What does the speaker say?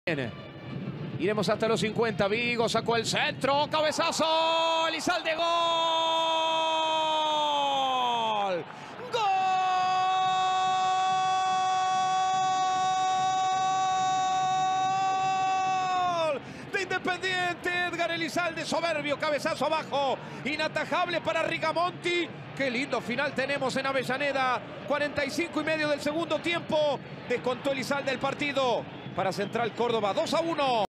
Iremos hasta los 50. Vigo sacó el centro. Cabezazo. Elizalde. Gol. Gol de Independiente. Edgar Elizalde. Soberbio. Cabezazo abajo. Inatajable para Rigamonti. Qué lindo final tenemos en Avellaneda. 45 y medio del segundo tiempo. Descontó Elizalde el partido para Central Córdoba. 2-1.